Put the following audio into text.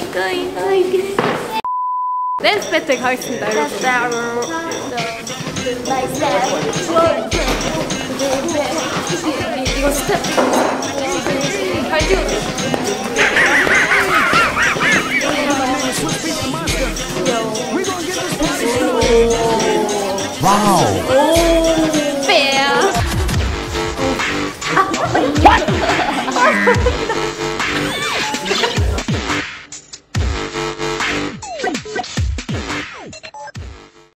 댄스 배틀 가겠습니다, 여러분. 이거 스텝. 잘 와우.